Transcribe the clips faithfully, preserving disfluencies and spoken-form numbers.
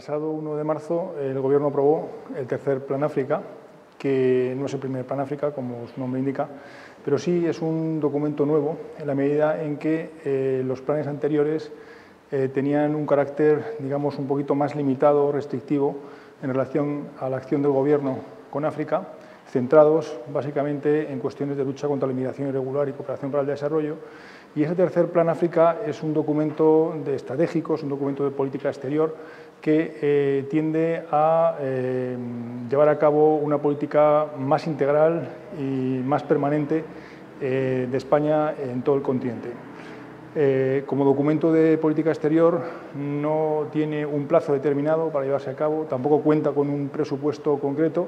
pasado uno de marzo el Gobierno aprobó el tercer Plan África, que no es el primer Plan África, como su nombre indica, pero sí es un documento nuevo en la medida en que eh, los planes anteriores eh, tenían un carácter, digamos, un poquito más limitado, restrictivo, en relación a la acción del Gobierno con África, centrados básicamente en cuestiones de lucha contra la inmigración irregular y cooperación para el desarrollo. Y ese tercer Plan África es un documento de estratégico, es un documento de política exterior que eh, tiende a eh, llevar a cabo una política más integral y más permanente eh, de España en todo el continente. Eh, como documento de política exterior no tiene un plazo determinado para llevarse a cabo, tampoco cuenta con un presupuesto concreto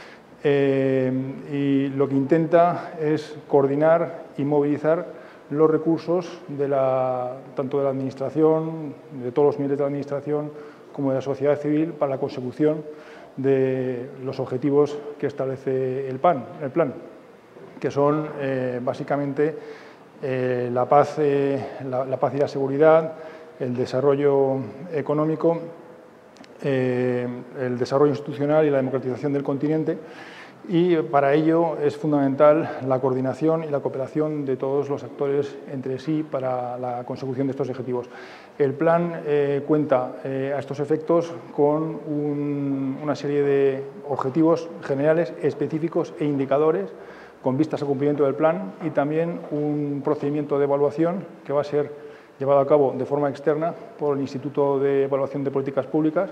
eh, y lo que intenta es coordinar y movilizar los recursos de la, tanto de la Administración, de todos los niveles de la Administración, como de la sociedad civil para la consecución de los objetivos que establece el plan, el plan que son eh, básicamente eh, la, paz, eh, la, la paz y la seguridad, el desarrollo económico, eh, el desarrollo institucional y la democratización del continente. Y para ello es fundamental la coordinación y la cooperación de todos los actores entre sí para la consecución de estos objetivos. El plan eh, cuenta eh, a estos efectos con un, una serie de objetivos generales, específicos e indicadores con vistas al cumplimiento del plan y también un procedimiento de evaluación que va a ser llevado a cabo de forma externa por el Instituto de Evaluación de Políticas Públicas.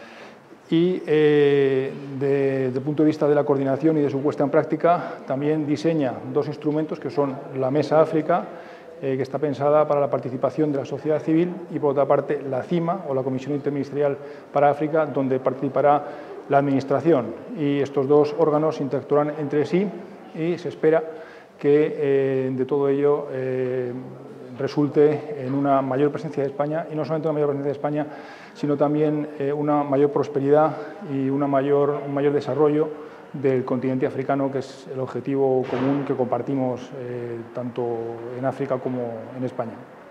Y eh, de, desde el punto de vista de la coordinación y de su puesta en práctica, también diseña dos instrumentos que son la Mesa África, eh, que está pensada para la participación de la sociedad civil, y por otra parte la CIMA, o la Comisión Interministerial para África, donde participará la Administración. Y estos dos órganos interactuarán entre sí y se espera que eh, de todo ello eh, resulte en una mayor presencia de España, y no solamente una mayor presencia de España, sino también eh, una mayor prosperidad y una mayor, un mayor desarrollo del continente africano, que es el objetivo común que compartimos eh, tanto en África como en España.